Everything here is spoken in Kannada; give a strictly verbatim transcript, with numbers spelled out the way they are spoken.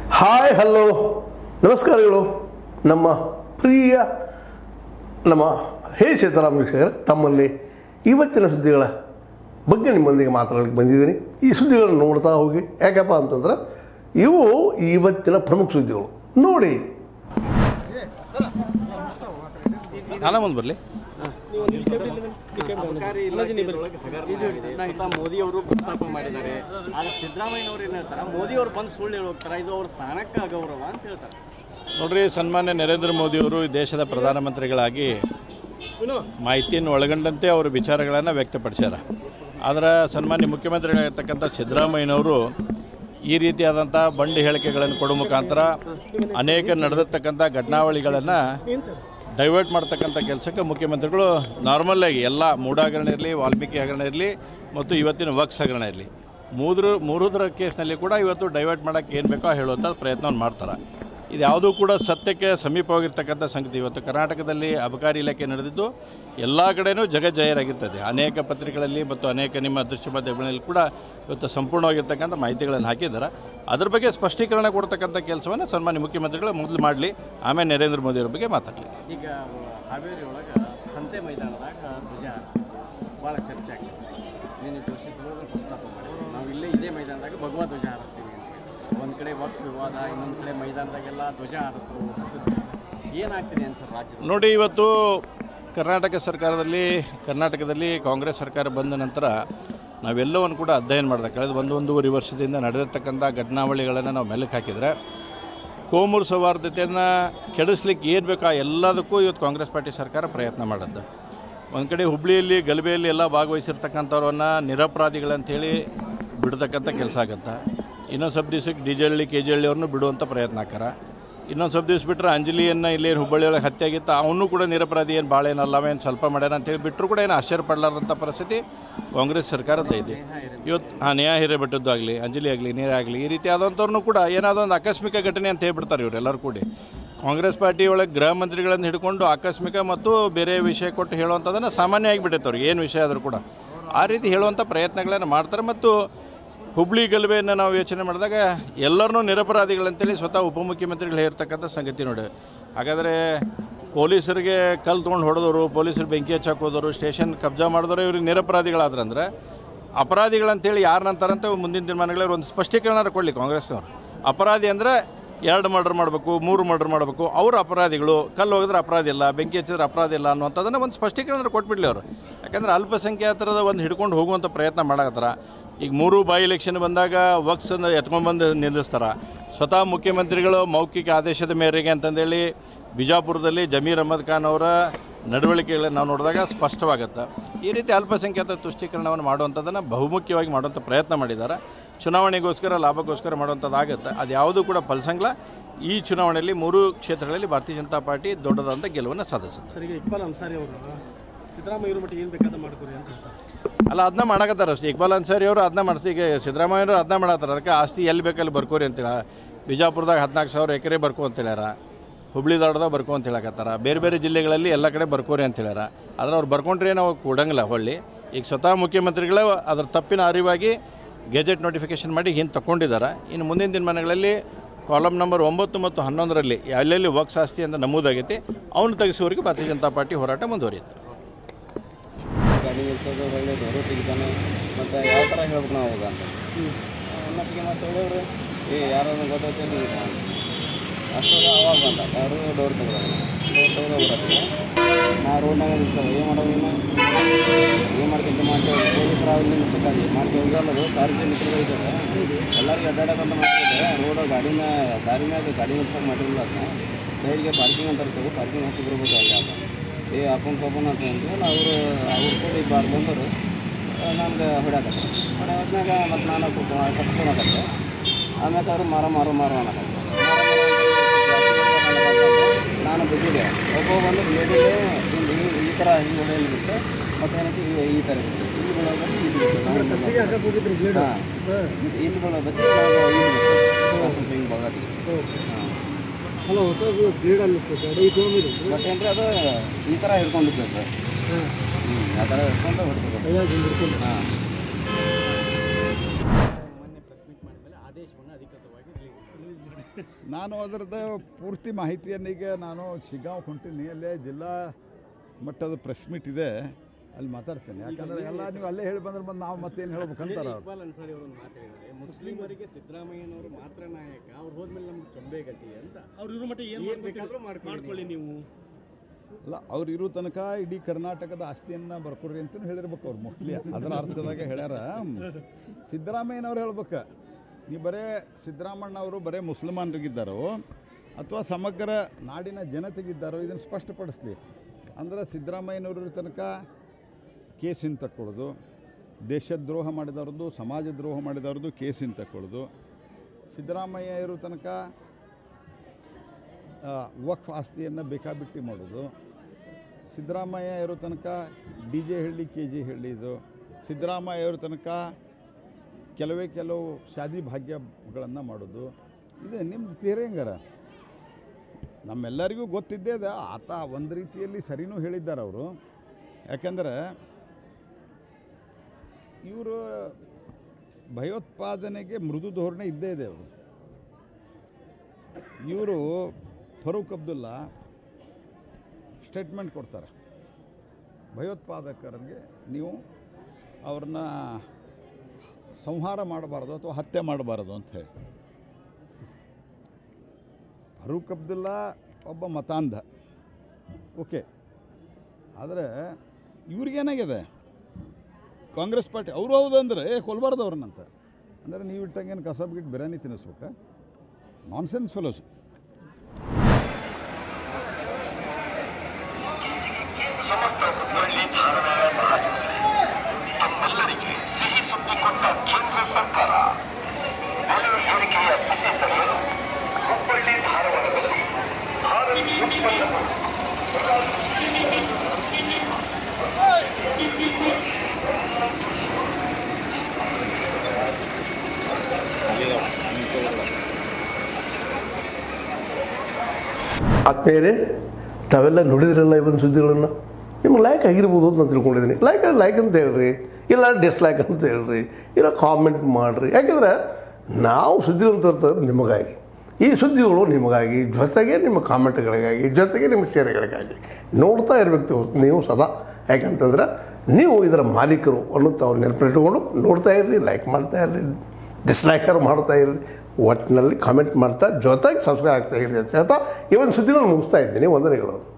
ಹಾಯ್ ಹಲೋ ನಮಸ್ಕಾರಗಳು. ನಮ್ಮ ಪ್ರಿಯ ನಮ್ಮ ಹೇ ಸೀತಾರಾಮ್ ವೀಕ್ಷಕರೇ, ತಮ್ಮಲ್ಲಿ ಇವತ್ತಿನ ಸುದ್ದಿಗಳ ಬಗ್ಗೆ ನಿಮ್ಮೊಂದಿಗೆ ಮಾತಾಡಲಿಕ್ಕೆ ಬಂದಿದ್ದೀನಿ. ಈ ಸುದ್ದಿಗಳನ್ನು ನೋಡ್ತಾ ಹೋಗಿ, ಯಾಕಪ್ಪ ಅಂತಂದ್ರೆ ಇವು ಇವತ್ತಿನ ಪ್ರಮುಖ ಸುದ್ದಿಗಳು. ನೋಡಿ, ಮುಂದೆ ಬರಲಿ. ಮೋದಿ ಅವರು ಪ್ರಸ್ತಾಪ ಮಾಡಿದ್ದಾರೆ. ಆದರೆ ಸಿದ್ದರಾಮಯ್ಯನವರು ಏನು ಹೇಳ್ತಾರೆ, ಮೋದಿ ಅವರು ಬಂದು ಸುಳ್ಳು ಹೇಳಿ ಹೋಗ್ತಾರೆ, ಇದು ಅವ್ರ ಸ್ಥಾನಕ್ಕೆ ಅಗೌರವ ಅಂತ ಹೇಳ್ತಾರೆ. ನೋಡ್ರಿ, ಸನ್ಮಾನ್ಯ ನರೇಂದ್ರ ಮೋದಿಯವರು ಈ ದೇಶದ ಪ್ರಧಾನಮಂತ್ರಿಗಳಾಗಿ ಮಾಹಿತಿಯನ್ನು ಒಳಗೊಂಡಂತೆ ಅವರು ವಿಚಾರಗಳನ್ನು ವ್ಯಕ್ತಪಡಿಸ್ಯಾರ. ಆದರೆ ಸನ್ಮಾನ್ಯ ಮುಖ್ಯಮಂತ್ರಿಗಳಾಗಿರ್ತಕ್ಕಂಥ ಸಿದ್ದರಾಮಯ್ಯನವರು ಈ ರೀತಿಯಾದಂಥ ಬಂಡಿ ಹೇಳಿಕೆಗಳನ್ನು ಕೊಡೋ ಮುಖಾಂತರ ಅನೇಕ ನಡೆದಿರ್ತಕ್ಕಂಥ ಘಟನಾವಳಿಗಳನ್ನು ಡೈವರ್ಟ್ ಮಾಡ್ತಕ್ಕಂಥ ಕೆಲಸಕ್ಕೆ ಮುಖ್ಯಮಂತ್ರಿಗಳು ನಾರ್ಮಲ್ಲಾಗಿ ಎಲ್ಲ ಮೂಢ ಹಗರಣ ಇರಲಿ, ವಾಲ್ಮೀಕಿ ಹಗರಣ ಇರಲಿ ಮತ್ತು ಇವತ್ತಿನ ವಕ್ಸ್ ಹಗರಣ ಇರಲಿ, ಮೂರು ಮೂರುದರ ಕೇಸ್ನಲ್ಲಿ ಕೂಡ ಇವತ್ತು ಡೈವರ್ಟ್ ಮಾಡೋಕ್ಕೆ ಏನು ಬೇಕೋ ಹೇಳುವಂಥ ಪ್ರಯತ್ನವನ್ನು ಮಾಡ್ತಾರೆ. ಇದು ಯಾವುದೂ ಕೂಡ ಸತ್ಯಕ್ಕೆ ಸಮೀಪವಾಗಿರ್ತಕ್ಕಂಥ ಸಂಗತಿ. ಇವತ್ತು ಕರ್ನಾಟಕದಲ್ಲಿ ಅಬಕಾರಿ ಇಲಾಖೆ ನಡೆದಿದ್ದು ಎಲ್ಲ ಕಡೆಯೂ ಜಗಜ್ಜಾಹೀರಾಗಿರ್ತದೆ. ಅನೇಕ ಪತ್ರಿಕೆಗಳಲ್ಲಿ ಮತ್ತು ಅನೇಕ ನಿಮ್ಮ ದೃಶ್ಯ ಮಾಧ್ಯಮಗಳಲ್ಲಿ ಕೂಡ ಇವತ್ತು ಸಂಪೂರ್ಣವಾಗಿರ್ತಕ್ಕಂಥ ಮಾಹಿತಿಗಳನ್ನು ಹಾಕಿದ್ದಾರೆ. ಅದ್ರ ಬಗ್ಗೆ ಸ್ಪಷ್ಟೀಕರಣ ಕೊಡ್ತಕ್ಕಂಥ ಕೆಲಸವನ್ನು ಸನ್ಮಾನ್ಯ ಮುಖ್ಯಮಂತ್ರಿಗಳು ಮೊದಲು ಮಾಡಲಿ, ಆಮೇಲೆ ನರೇಂದ್ರ ಮೋದಿಯವ್ರ ಬಗ್ಗೆ ಮಾತಾಡಲಿ. ಈಗ ಹಾವೇರಿ ಒಳಗೆ ಸಂತೆ ಮೈದಾನದಾಗ ಧ್ವಜ ಭಾಳ ಚರ್ಚೆ ಆಗ್ತದೆ. ನಿನ್ನೆ ಜೋಶಿ ಸಭೆಗಳು ಪ್ರಸ್ತಾಪ ಮಾಡಿದ್ರು, ನಾವು ಇಲ್ಲೇ ಇದೇ ಮೈದಾನದಾಗ ಭಗವಾ ಧ್ವಜ ಹಾರಿಸ್ತೀವಿ ಅಂತ. ಒಂದು ಕಡೆ ವಕ್ಫ್ ವಿವಾದ, ಇನ್ನೊಂದು ಕಡೆ ಮೈದಾನದಾಗೆಲ್ಲ ಧ್ವಜ ಹಾರಿತು. ಏನಾಗ್ತಿದೆ ಅನ್ಸರ್ ರಾಜ್ಯ? ನೋಡಿ, ಇವತ್ತು ಕರ್ನಾಟಕ ಸರ್ಕಾರದಲ್ಲಿ ಕರ್ನಾಟಕದಲ್ಲಿ ಕಾಂಗ್ರೆಸ್ ಸರ್ಕಾರ ಬಂದ ನಂತರ ನಾವೆಲ್ಲವನ್ನು ಕೂಡ ಅಧ್ಯಯನ ಮಾಡಿದಾಗ ಕಳೆದ ಒಂದು ಒಂದೂವರೆ ವರ್ಷದಿಂದ ನಡೆದಿರ್ತಕ್ಕಂಥ ಘಟನಾವಳಿಗಳನ್ನು ನಾವು ಮೆಲುಕು ಹಾಕಿದರೆ ಕೋಮುರು ಸೌಹಾರ್ದತೆಯನ್ನು ಕೆಡಿಸ್ಲಿಕ್ಕೆ ಏನು ಬೇಕಾ ಎಲ್ಲದಕ್ಕೂ ಇವತ್ತು ಕಾಂಗ್ರೆಸ್ ಪಾರ್ಟಿ ಸರ್ಕಾರ ಪ್ರಯತ್ನ ಮಾಡೋದು. ಒಂದು ಕಡೆ ಹುಬ್ಬಳ್ಳಿಯಲ್ಲಿ ಗಲಭೆಯಲ್ಲಿ ಎಲ್ಲ ಭಾಗವಹಿಸಿರ್ತಕ್ಕಂಥವ್ರನ್ನ ನಿರಪರಾಧಿಗಳಂಥೇಳಿ ಬಿಡ್ತಕ್ಕಂಥ ಕೆಲಸ ಆಗುತ್ತೆ. ಇನ್ನೊಂದು ಸ್ವಲ್ಪ ದಿವ್ಸಕ್ಕೆ D J Halli K G ಹಳ್ಳಿಯವ್ರನ್ನೂ ಬಿಡುವಂಥ ಪ್ರಯತ್ನ ಹಾಕಾರ. ಇನ್ನೊಂದು ಸ್ವಲ್ಪ ದಿವ್ಸ ಬಿಟ್ಟರೆ ಅಂಜಲಿಯನ್ನು ಇಲ್ಲೇನು ಹುಬ್ಬಳ್ಳಿಯೊಳಗೆ ಹತ್ಯೆ ಆಗಿತ್ತು, ಅವನು ಕೂಡ ನಿರಪರಾಧಿ, ಏನು ಭಾಳ ಏನಲ್ಲ, ಅವೇನು ಸ್ವಲ್ಪ ಮಾಡ್ಯಾನ ಅಂತೇಳಿ ಬಿಟ್ಟರು ಕೂಡ ಏನು ಆಶ್ಚರ್ಯ ಪಡಲಾರ್ದಂಥ ಪರಿಸ್ಥಿತಿ ಕಾಂಗ್ರೆಸ್ ಸರ್ಕಾರದ ಇದೆ ಇವತ್ತು. ಹಾಂ, ನ್ಯಾಯ ಹಿರೇಬೆಟ್ಟದ್ದು ಆಗಲಿ, ಅಂಜಲಿ ಆಗಲಿ, ನೀರೇ ಆಗಲಿ, ಈ ರೀತಿ ಆದಂಥವ್ರನ್ನೂ ಕೂಡ ಏನಾದರೂ ಒಂದು ಆಕಸ್ಮಿಕ ಘಟನೆ ಅಂತ ಹೇಳ್ಬಿಡ್ತಾರೆ ಇವರೆಲ್ಲರೂ ಕೂಡಿ. ಕಾಂಗ್ರೆಸ್ ಪಾರ್ಟಿ ಒಳಗೆ ಗೃಹ ಮಂತ್ರಿಗಳನ್ನು ಹಿಡ್ಕೊಂಡು ಆಕಸ್ಮಿಕ ಮತ್ತು ಬೇರೆ ವಿಷಯ ಕೊಟ್ಟು ಹೇಳುವಂಥದ್ದನ್ನು ಸಾಮಾನ್ಯ ಆಗಿಬಿಟ್ಟೈತೆ ಅವ್ರಿಗೆ, ಏನು ವಿಷಯ ಆದರೂ ಕೂಡ ಆ ರೀತಿ ಹೇಳುವಂಥ ಪ್ರಯತ್ನಗಳನ್ನು ಮಾಡ್ತಾರೆ. ಮತ್ತು ಹುಬ್ಳಿ ಗಲಭೆಯನ್ನು ನಾವು ಯೋಚನೆ ಮಾಡಿದಾಗ ಎಲ್ಲರನ್ನೂ ನಿರಪರಾಧಿಗಳಂತೇಳಿ ಸ್ವತಃ ಉಪಮುಖ್ಯಮಂತ್ರಿಗಳು ಹೇಳ್ತಕ್ಕಂಥ ಸಂಗತಿ ನೋಡಿ. ಹಾಗಾದರೆ ಪೊಲೀಸರಿಗೆ ಕಲ್ಲು ತೊಗೊಂಡು ಹೊಡೆದವರು, ಪೊಲೀಸರು ಬೆಂಕಿ ಹಚ್ಚಾಕ್ ಹೋದವರು, ಸ್ಟೇಷನ್ ಕಬ್ಜಾ ಮಾಡಿದವರು ಇವ್ರಿಗೆ ನಿರಪರಾಧಿಗಳಾದ್ರಂದ್ರೆ ಅಪರಾಧಿಗಳಂತೇಳಿ ಯಾರನ್ನಂತಾರಂತ ಮುಂದಿನ ದಿನಮಾನಗಳಲ್ಲಿ ಒಂದು ಸ್ಪಷ್ಟೀಕರಣ ಕೊಡಲಿ ಕಾಂಗ್ರೆಸ್ನವ್ರು. ಅಪರಾಧಿ ಅಂದರೆ ಎರಡು ಮರ್ಡರ್ ಮಾಡಬೇಕು, ಮೂರು ಮರ್ಡರ್ ಮಾಡಬೇಕು, ಅವರು ಅಪರಾಧಿಗಳು, ಕಲ್ಲು ಹೋಗಿದ್ರೆ ಅಪರಾಧಿ ಇಲ್ಲ, ಬೆಂಕಿ ಹಚ್ಚಿದ್ರೆ ಅಪರಾಧಿ ಇಲ್ಲ ಅನ್ನುವಂಥದ್ದನ್ನು ಒಂದು ಸ್ಪಷ್ಟೀಕರಣ ಕೊಟ್ಬಿಡಲಿ ಅವರು. ಯಾಕಂದರೆ ಅಲ್ಪಸಂಖ್ಯಾತರದ ಒಂದು ಹಿಡ್ಕೊಂಡು ಹೋಗುವಂಥ ಪ್ರಯತ್ನ ಮಾಡಕತ್ತಾರ. ಈಗ ಮೂರು ಬಾಯಿ ಎಲೆಕ್ಷನ್ ಬಂದಾಗ ವಕ್ಸನ್ನು ಎತ್ಕೊಂಡ್ಬಂದು ನಿಲ್ಲಿಸ್ತಾರೆ. ಸ್ವತಃ ಮುಖ್ಯಮಂತ್ರಿಗಳು ಮೌಖಿಕ ಆದೇಶದ ಮೇರೆಗೆ ಅಂತಂದೇಳಿ ಬಿಜಾಪುರದಲ್ಲಿ ಜಮೀರ್ ಅಹಮದ್ ಖಾನ್ ಅವರ ನಡವಳಿಕೆಗಳನ್ನು ನಾವು ನೋಡಿದಾಗ ಸ್ಪಷ್ಟವಾಗುತ್ತೆ. ಈ ರೀತಿ ಅಲ್ಪಸಂಖ್ಯಾತ ತುಷ್ಟೀಕರಣವನ್ನು ಮಾಡುವಂಥದ್ದನ್ನು ಬಹುಮುಖ್ಯವಾಗಿ ಮಾಡುವಂಥ ಪ್ರಯತ್ನ ಮಾಡಿದ್ದಾರೆ. ಚುನಾವಣೆಗೋಸ್ಕರ ಲಾಭಕ್ಕೋಸ್ಕರ ಮಾಡುವಂಥದ್ದಾಗುತ್ತೆ. ಅದು ಯಾವುದೂ ಕೂಡ ಫಲಸಂಗ್ಲ. ಈ ಚುನಾವಣೆಯಲ್ಲಿ ಮೂರು ಕ್ಷೇತ್ರಗಳಲ್ಲಿ ಭಾರತೀಯ ಜನತಾ ಪಾರ್ಟಿ ದೊಡ್ಡದಾದಂಥ ಗೆಲುವನ್ನು ಸಾಧಿಸುತ್ತೆ. ಸರ್, ಈಗ ಇಕ್ಬಾಲ್ ಅನ್ಸಾರಿ ಅವರು ಸಿದ್ದರಾಮಯ್ಯವ್ರ ಮಟ್ಟಿಗೆ ಏನು ಬೇಕಾದ ಮಾಡ್ಕೊರಿ ಅಂತ ಅಲ್ಲ, ಅದನ್ನ ಮಾಡಕತ್ತಾರೆ ಅಷ್ಟೇ. ಇಕ್ಬಾಲ್ ಅನ್ಸಾರಿ ಅವರು ಅದನ್ನ ಮಾಡಿಸಿ, ಈಗ ಸಿದ್ದರಾಮಯ್ಯವರು ಅದನ್ನ ಮಾಡತ್ತಾರೆ. ಅದಕ್ಕೆ ಆಸ್ತಿ ಎಲ್ಲಿ ಬೇಕಲ್ಲಿ ಬರ್ಕೋರಿ ಅಂತೇಳ. ಬಿಜಾಪುರದಾಗ ಹದಿನಾಲ್ಕು ಸಾವಿರ ಎಕರೆ ಬರ್ಕೋ ಅಂತ ಹೇಳ್ಯಾರ, ಹುಬ್ಳಿ ದಾಡ್ದಾಗ ಬರ್ಕೋ ಅಂತ ಹೇಳಕತ್ತಾರ, ಬೇರೆ ಬೇರೆ ಜಿಲ್ಲೆಗಳಲ್ಲಿ ಎಲ್ಲ ಕಡೆ ಬರ್ಕೋರಿ ಅಂತ ಹೇಳ್ಯಾರ. ಆದರೆ ಅವ್ರು ಬರ್ಕೊಂಡ್ರೆ ನಾವು ಕೊಡಂಗಿಲ್ಲ ಹೊಳ್ಳಿ. ಈಗ ಸ್ವತಃ ಮುಖ್ಯಮಂತ್ರಿಗಳೇ ಅದರ ತಪ್ಪಿನ ಅರಿವಾಗಿ ಗೆಜೆಟ್ ನೋಟಿಫಿಕೇಷನ್ ಮಾಡಿ ಹಿಂದೆ ತಗೊಂಡಿದ್ದಾರೆ. ಇನ್ನು ಮುಂದಿನ ದಿನಮಾನಗಳಲ್ಲಿ ಕಾಲಮ್ ನಂಬರ್ ಒಂಬತ್ತು ಮತ್ತು ಹನ್ನೊಂದರಲ್ಲಿ ಎಲ್ಲೆಲ್ಲಿ ವಕ್ಸ್ ಆಸ್ತಿ ಅಂತ ನಮೂದಾಗೈತಿ ಅವನು ತೆಗೆಸುವವರೆಗೆ ಭಾರತೀಯ ಜನತಾ ಪಾರ್ಟಿ ಹೋರಾಟ ಮುಂದುವರಿಯುತ್ತೆ. ಗಾಡಿ ನಿಲ್ಸೋದು ಒಳ್ಳೆಯದು, ಅವರು ತೆಗಿತಾನೆ. ಮತ್ತು ಯಾವ ಥರ ಹೇಳ್ಬೇಕು ನಾವು ಹೋಗ ಅಂತ ಮತ್ತಿಗೆ ಮತ್ತೆ ಹೇಳಿದ್ರು, ಏ ಯಾರಾದ್ರೂ ಗೊತ್ತೈತೆ ಅಷ್ಟೊಂದು ಅವಾಗ ಬಂದ ಯಾರು ಡೋರ್ ತೆಗೆದ ಡೋರ್ ತೆಗೆದು ಹೋಗ್ಬಿಡತ್ತೆ. ನಾ ರೋಡ್ನಾಗ ನಿಲ್ಸೋದು ಏನು ಮಾಡೋದು, ಏನು ಏನು ಮಾಡ್ಕೊಂತ ಮಾಡ್ತೇವೆ. ಪೊಲೀಸರು ಅವ್ರು ನಿಲ್ಲಿಸ್ಬೇಕಾಗಿ ಮಾಡ್ತೇವೆ. ಹೋಗಲ್ಲದು ಸಾರ್ವಜನಿಕರು ಇದ್ದಾರೆ, ಎಲ್ಲರಿಗೂ ಅಡ್ಡಾಡೋದಂತ ಮಾಡ್ತಿದ್ದೆ. ರೋಡ್ ಗಾಡಿನ ದಾರಿ ಮ್ಯಾಗ ಗಾಡಿ ನಿಲ್ಸೋಕೆ ಮಾಡಿರಲಿಲ್ಲ. ಅದನ್ನ ಸೈಡ್ಗೆ ಪಾರ್ಕಿಂಗ್ ಅಂತ ಇರ್ತೇವೆ, ಪಾರ್ಕಿಂಗ್ ಹಾಕಿ ಬರ್ಬೇಕು ಅಲ್ಲಿ ಅಂತ ಏ ಹಾಕೊಂಡು ಹೋಗೋಣ ಅಂತ ಅಂದ್ಮೇಲೆ ಅವರು ಅವ್ರು ಕೂಡ ಇಬ್ಬರು ಬಂದರು ನಮ್ಗೆ ಹೊಡ್ಯಾಕತ್ತೆ. ಹೊಡ್ಯಾದ್ಮ್ಯಾಗ ಮತ್ತು ನಾನು ಸ್ವಲ್ಪ ಕಟ್ಸ್ಕೊಳಕತ್ತೆ. ಆಮ್ಯಾಕೆ ಅವರು ಮಾರೋ ಮಾರೋ ಮಾರೋ ಅನ್ನಕತ್ತೆ. ನಾನು ಬಿದ್ದಿದ್ದೆ. ಒಬ್ಬ ಬಂದು ಲೇಡಿಗೆ ಹಿಂಗೆ ಈ ಥರ ಹಿಂಗೆ ಹೊಡೆಯಲ್ಲಿ ಬಿಟ್ಟು ಮತ್ತು ಏನಕ್ಕೆ ಈ ಥರ ಬಿಟ್ಟು ಇಲ್ಲಿ ಬೀಳೋದಕ್ಕೆ ಇದು ಬಿಟ್ಟು ಹಾಂ ಇಲ್ಲಿ ಬೀಳೋದಕ್ಕೆ ನಾವು ಸ್ವಲ್ಪ ಹಿಂಗೆ ಬಗತ್ತಿಗೆ ಹಾಂ ಅಲ್ಲ ಹೊಸದು ಬ್ರೀಡ್ ಅನ್ನಿಸ್ತದೆ ಗಾಡಿ ತೊಗೊಂಡಿದ್ದು ಬಟ್ ಏನ್ರಿ ಅದು ಈ ಥರ ಹಿಡ್ಕೊಂಡಿರ್ತೈತೆ. ಹಾಂ ಹ್ಞೂ ಆ ಥರ ಹಿಡ್ಕೊಂಡು ಹೊಡ್ಬೇಕು. ಹಿಡ್ಕೊಂಡು ಹಾಂ ಮೊನ್ನೆ ಪ್ರೆಸ್ ಮೀಟ್ ಮಾಡಿದ್ಮೇಲೆ ಆದೇಶವನ್ನು ಅಧಿಕೃತವಾಗಿ ರಿಲೀಸ್ ರಿಲೀಸ್ ಮಾಡಿ ನಾನು ಅದರದ್ದು ಪೂರ್ತಿ ಮಾಹಿತಿಯನ್ನೀಗ ನಾನು ಶಿಗ್ಗಾಂವ್ ಹೊಂಟೀನಿ, ಅಲ್ಲೇ ಜಿಲ್ಲಾ ಮಟ್ಟದ ಪ್ರೆಸ್ ಮೀಟ್ ಇದೆ, ಅಲ್ಲಿ ಮಾತಾಡ್ತೇನೆ. ಯಾಕಂದರೆ ಎಲ್ಲ ನೀವು ಅಲ್ಲೇ ಹೇಳಿ ಬಂದ್ರೆ ಬಂದು ನಾವು ಮತ್ತೇನು ಹೇಳ್ಬೇಕಂತಾರ. ಇಕ್ಬಾಲ್ ಅನ್ಸಾರಿ ಅವರು ಮಾತಾಡಿದ್ದಾರೆ, ಮುಸ್ಲಿಮರಿಗೆ ಸಿದ್ದರಾಮಯ್ಯನವರು ಮಾತ್ರ ನಾಯಕ, ಅವ್ರು ಹೋದ್ಮೇಲೆ ನಮ್ಗೆ ಚೊಂಬೆ ಗತಿ ಅಂತ. ಅವ್ರು ಇರೋ ಮಟ್ಟ ಏನು ಬೇಕಾದರೂ ಮಾಡ್ಕೊಳ್ಳಿ ನೀವು. ಅಲ್ಲ, ಅವ್ರು ಇರೋ ತನಕ ಇಡೀ ಕರ್ನಾಟಕದ ಆಸ್ತಿಯನ್ನು ಬರ್ಕೊಡ್ರಿ ಅಂತಲೂ ಹೇಳಿರ್ಬೇಕು ಅವ್ರು ಮೋಸ್ಟ್ಲಿ. ಅದರ ಅರ್ಥದಾಗ ಹೇಳ್ಯಾರ. ಸಿದ್ದರಾಮಯ್ಯನವ್ರು ಹೇಳ್ಬೇಕು, ನೀವು ಬರೇ ಸಿದ್ದರಾಮಣ್ಣವರು ಬರೇ ಮುಸಲ್ಮಾನರಿಗಿದ್ದಾರೋ ಅಥವಾ ಸಮಗ್ರ ನಾಡಿನ ಜನತೆಗಿದ್ದಾರೋ ಇದನ್ನು ಸ್ಪಷ್ಟಪಡಿಸ್ಲಿ. ಅಂದ್ರೆ ಸಿದ್ದರಾಮಯ್ಯನವ್ರ ತನಕ ಕೇಸಿನ ತಕ್ಕೊಳ್ಳೋದು, ದೇಶದ್ರೋಹ ಮಾಡಿದವ್ರದ್ದು, ಸಮಾಜ ದ್ರೋಹ ಮಾಡಿದವ್ರದ್ದು ಕೇಸಿನ ತಕ್ಕೊಳ್ಳೋದು, ಸಿದ್ದರಾಮಯ್ಯ ಇರೋ ತನಕ ವಕ್ಫ್ ಆಸ್ತಿಯನ್ನು ಬೇಕಾಬಿಟ್ಟಿ ಮಾಡೋದು, ಸಿದ್ದರಾಮಯ್ಯ ಇರೋ ತನಕ ಡಿ ಜೆ ಹೇಳಿ ಕೆ ಜಿ ಹೇಳಿದ್ದು, ಸಿದ್ದರಾಮಯ್ಯ ಇರೋ ತನಕ ಕೆಲವೇ ಕೆಲವು ಶಾದಿ ಭಾಗ್ಯಗಳನ್ನು ಮಾಡೋದು, ಇದೆ ನಿಮ್ದು ತೀರೆ ಹೆಂಗಾರ. ನಮ್ಮೆಲ್ಲರಿಗೂ ಗೊತ್ತಿದ್ದೇ ಅದ. ಆತ ಒಂದು ರೀತಿಯಲ್ಲಿ ಸರಿನೂ ಹೇಳಿದ್ದಾರೆ ಅವರು. ಯಾಕೆಂದರೆ ಇವರು ಭಯೋತ್ಪಾದನೆಗೆ ಮೃದು ಧೋರಣೆ ಇದ್ದೇ ಇದೆ. ಅವರು ಇವರು ಫರೂಕ್ ಅಬ್ದುಲ್ಲಾ ಸ್ಟೇಟ್ಮೆಂಟ್ ಕೊಡ್ತಾರೆ, ಭಯೋತ್ಪಾದಕರಿಗೆ ನೀವು ಅವ್ರನ್ನ ಸಂಹಾರ ಮಾಡಬಾರ್ದು ಅಥವಾ ಹತ್ಯೆ ಮಾಡಬಾರ್ದು ಅಂತ ಹೇಳಿ. ಫರೂಕ್ ಅಬ್ದುಲ್ಲಾ ಒಬ್ಬ ಮತಾಂಧ, ಓಕೆ. ಆದರೆ ಇವ್ರಿಗೇನಾಗಿದೆ, ಕಾಂಗ್ರೆಸ್ ಪಾರ್ಟಿ ಅವರು ಹೌದು ಅಂದರೆ ಏ ಕೊಲ್ಬಾರ್ದು ಅವ್ರನ್ನಂತ. ಅಂದರೆ ನೀವು ಇಟ್ಟಂಗೇನು ಕಸಬ್ಗಿಟ್ಟು ಬಿರಿಯಾನಿ ತಿನ್ನಿಸ್ಬೇಕಾ? Nonsense fellows. ಸಮಸ್ತ ಹುಬ್ಬಳ್ಳಿ ಧಾರವಾಡ ಮಹಾಜನರಿಗೆ ತಮ್ಮೆಲ್ಲರಿಗೆ ಸಿಹಿ ಸುದ್ದಿ ಕೊಟ್ಟ ಕೇಂದ್ರ ಸರ್ಕಾರ ಬೆಲೆ ಏರಿಕೆಯ ಬಿಸಿ ತಡೆಯಲು ಹುಬ್ಬಳ್ಳಿ ಧಾರವಾಡದಲ್ಲಿ ಭಾರತ್ ಉತ್ಪನ್ನಗಳು ಆತ್ಮೀಯರೇ, ತಾವೆಲ್ಲ ನೋಡಿದ್ರಲ್ಲ ಇವತ್ತು ಸುದ್ದಿಗಳನ್ನು. ನಿಮ್ಗೆ ಲೈಕ್ ಆಗಿರ್ಬೋದು ಅಂತ ನಾನು ತಿಳ್ಕೊಂಡಿದ್ದೀನಿ. ಲೈಕ್ ಲೈಕ್ ಅಂತ ಹೇಳ್ರಿ, ಇಲ್ಲ ಡಿಸ್ಲೈಕ್ ಅಂತ ಹೇಳ್ರಿ, ಇಲ್ಲ ಕಾಮೆಂಟ್ ಮಾಡಿರಿ. ಯಾಕೆಂದ್ರೆ ನಾವು ಸುದ್ದಿಗಳನ್ನು ತರ್ತಾರೆ ನಿಮಗಾಗಿ. ಈ ಸುದ್ದಿಗಳು ನಿಮಗಾಗಿ, ಜೊತೆಗೆ ನಿಮ್ಮ ಕಾಮೆಂಟ್ಗಳಿಗಾಗಿ, ಜೊತೆಗೆ ನಿಮ್ಮ ಶೇರ್ಗಳಿಗಾಗಿ ನೋಡ್ತಾ ಇರಬೇಕು ನೀವು ಸದಾ. ಯಾಕಂತಂದ್ರೆ ನೀವು ಇದರ ಮಾಲೀಕರು ಅನ್ನೋ ತಾವು ನೆನಪಿಟ್ಕೊಂಡು ನೋಡ್ತಾ ಇರ್ರಿ, ಲೈಕ್ ಮಾಡ್ತಾ ಇರ್ರಿ, ಡಿಸ್ಲೈಕರ್ ಮಾಡ್ತಾ ಇರ್ರಿ, ಒಟ್ಟಿನಲ್ಲಿ ಕಾಮೆಂಟ್ ಮಾಡ್ತಾ ಜೊತೆಗೆ ಸಬ್ಸ್ಕ್ರೈಬ್ ಆಗ್ತಾ ಇರ್ರಿ ಅಂತ ಹೇಳ್ತಾ ಈ ಒಂದು ಸುದ್ದಿಗಳನ್ನು ಮುಗಿಸ್ತಾ ಇದ್ದೀನಿ. ವಂದನೆಗಳು.